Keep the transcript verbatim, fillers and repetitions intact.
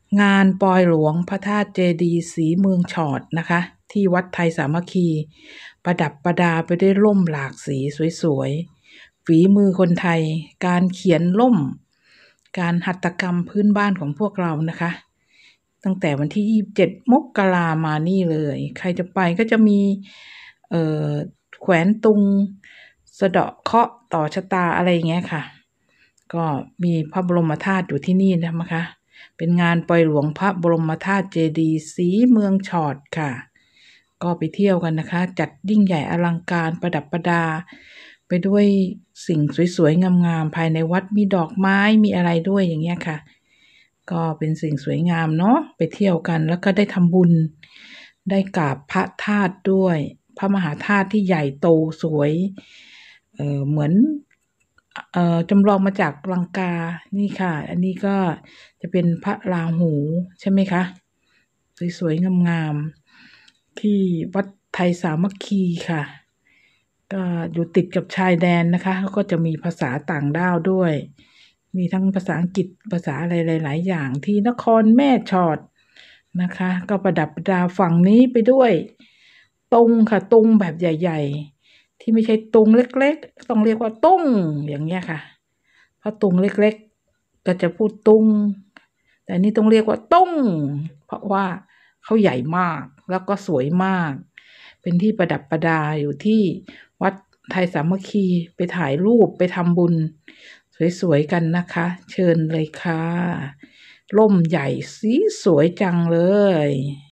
งานปอยหลวงพระธาตุเจดีย์ศรีเมืองฉอดนะคะที่วัดไทยสามัคคีประดับประดาไปด้วยร่มหลากสีสวยๆฝีมือคนไทยการเขียนร่มการหัตถกรรมพื้นบ้านของพวกเรานะคะตั้งแต่วันที่ยี่สิบเจ็ดมกรามานี่เลยใครจะไปก็จะมีเอ่อแขวนตุงสะเดาะเคราะห์ต่อชะตาอะไรอย่างเงี้ยค่ะก็มีพระบรมธาตุอยู่ที่นี่นะคะเป็นงานปล่อยหลวงพระบรมธาตุเจดีย์ศรีเมืองฉอดค่ะก็ไปเที่ยวกันนะคะจัดยิ่งใหญ่อลังการประดับประดาไปด้วยสิ่งสวยๆงามๆภายในวัดมีดอกไม้มีอะไรด้วยอย่างเงี้ยค่ะก็เป็นสิ่งสวยงามเนาะไปเที่ยวกันแล้วก็ได้ทำบุญได้กราบพระธาตุด้วยพระมหาธาตุที่ใหญ่โตสวยเอ่อเหมือนเอ่อจำลองมาจากลังกานี่ค่ะอันนี้ก็จะเป็นพระราหูใช่ไหมคะสวยๆงามๆที่วัดไทยสามัคคีค่ะก็อยู่ติดกับชายแดนนะคะก็จะมีภาษาต่างด้าวด้วยมีทั้งภาษาอังกฤษภาษาอะไรหลายๆอย่างที่นครแม่ฉอดนะคะก็ประดับประดาฝั่งนี้ไปด้วยตุงค่ะตุงแบบใหญ่ๆที่ไม่ใช่ตุงเล็กๆต้องเรียกว่าตุ้งอย่างเงี้ยค่ะเพราะตุงเล็กๆก็จะพูดตุงแต่นี่ต้องเรียกว่าตุ้งเพราะว่าเขาใหญ่มากแล้วก็สวยมากเป็นที่ประดับประดาอยู่ที่วัดไทยสามัคคีไปถ่ายรูปไปทำบุญสวยๆกันนะคะเชิญเลยค่ะร่มใหญ่สีสวยจังเลย